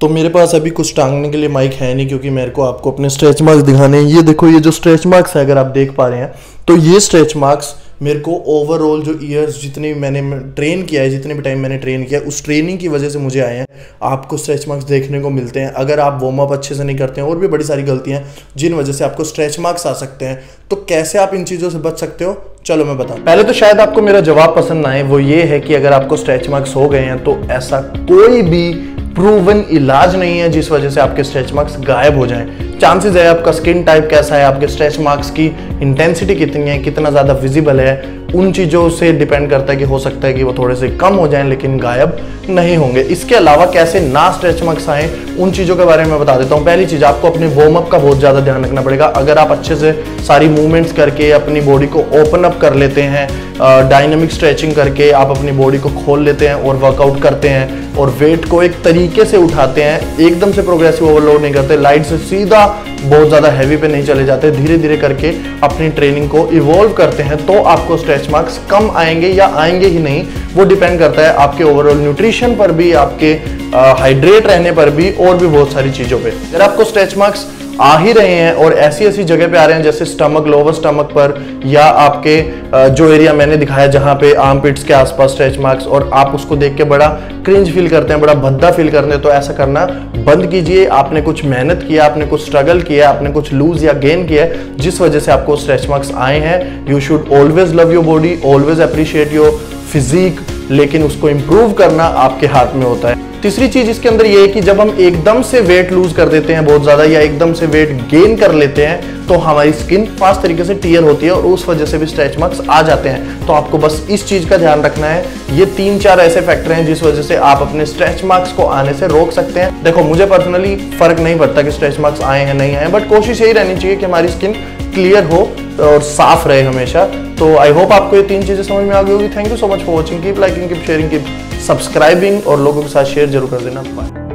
तो मेरे पास अभी कुछ टांगने के लिए माइक है नहीं, क्योंकि मेरे को आपको अपने स्ट्रेच मार्क्स दिखाने हैं। ये देखो, ये जो स्ट्रेच मार्क्स है अगर आप देख पा रहे हैं, तो ये स्ट्रेच मार्क्स मेरे को ओवरऑल जो ईयर्स जितने भी मैंने ट्रेन किया है, जितने भी टाइम मैंने ट्रेन किया है, उस ट्रेनिंग की वजह से मुझे आए हैं। आपको स्ट्रेच मार्क्स देखने को मिलते हैं अगर आप वार्म अप अच्छे से नहीं करते हैं, और भी बड़ी सारी गलतियां हैं जिन वजह से आपको स्ट्रेच मार्क्स आ सकते हैं। तो कैसे आप इन चीज़ों से बच सकते हो, चलो मैं बताऊं। पहले तो शायद आपको मेरा जवाब पसंद ना आए, वो ये है कि अगर आपको स्ट्रेच मार्क्स हो गए हैं तो ऐसा कोई भी प्रूवन इलाज नहीं है जिस वजह से आपके स्ट्रेच मार्क्स गायब हो जाएं। चांसेस है, आपका स्किन टाइप कैसा है, आपके स्ट्रेच मार्क्स की इंटेंसिटी कितनी है, कितना ज़्यादा विजिबल है, उन चीज़ों से डिपेंड करता है कि हो सकता है कि वो थोड़े से कम हो जाएं लेकिन गायब नहीं होंगे। इसके अलावा कैसे ना स्ट्रेच मार्क्स आए, उन चीज़ों के बारे में मैं बता देता हूँ। पहली चीज़, आपको अपने वार्म अप का बहुत ज़्यादा ध्यान रखना पड़ेगा। अगर आप अच्छे से सारी मूवमेंट्स करके अपनी बॉडी को ओपन अप कर लेते हैं, डायनामिक स्ट्रेचिंग करके आप अपनी बॉडी को खोल लेते हैं और वर्कआउट करते हैं और वेट को एक तरीके से उठाते हैं, एकदम से प्रोग्रेसिव ओवरलोड नहीं करते, लाइट से सीधा बहुत ज़्यादा हैवी पे नहीं चले जाते, धीरे धीरे करके अपनी ट्रेनिंग को इवॉल्व करते हैं, तो आपको स्ट्रेच मार्क्स कम आएंगे या आएंगे ही नहीं। वो डिपेंड करता है आपके ओवरऑल न्यूट्रिशन पर भी, आपके हाइड्रेट रहने पर भी, और भी बहुत सारी चीज़ों पे। अगर आपको स्ट्रेच मार्क्स आ ही रहे हैं और ऐसी ऐसी जगह पे आ रहे हैं जैसे स्टमक, लोअर स्टमक पर, या आपके जो एरिया मैंने दिखाया जहां पे आर्मपिट्स के आसपास स्ट्रेच मार्क्स, और आप उसको देख के बड़ा क्रिंज फील करते हैं, बड़ा भद्दा फील करते हैं, तो ऐसा करना बंद कीजिए। आपने कुछ मेहनत किया, आपने कुछ स्ट्रगल किया, आपने कुछ लूज या गेन किया जिस वजह से आपको स्ट्रेच मार्क्स आए हैं। You should always love your body, always appreciate your physique, लेकिन उसको इंप्रूव करना आपके हाथ में होता है। तीसरी चीज इसके अंदर ये है कि जब हम एकदम से वेट लूज कर देते हैं बहुत ज्यादा, या एकदम से वेट गेन कर लेते हैं, तो हमारी स्किन फास्ट तरीके से टियर होती है और उस वजह से भी स्ट्रेच मार्क्स आ जाते हैं। तो आपको बस इस चीज का ध्यान रखना है। ये 3-4 ऐसे फैक्टर हैं जिस वजह से आप अपने स्ट्रेच मार्क्स को आने से रोक सकते हैं। देखो, मुझे पर्सनली फर्क नहीं पड़ता कि स्ट्रेच मार्क्स आए हैं नहीं आए, बट कोशिश यही रहनी चाहिए कि हमारी स्किन क्लियर हो और साफ रहे हमेशा। तो आई होप आपको ये 3 चीजें समझ में आ गई होगी। Thank you so much for watching. Keep liking, keep sharing, keep subscribing, और लोगों के साथ शेयर जरूर कर देना। बाय।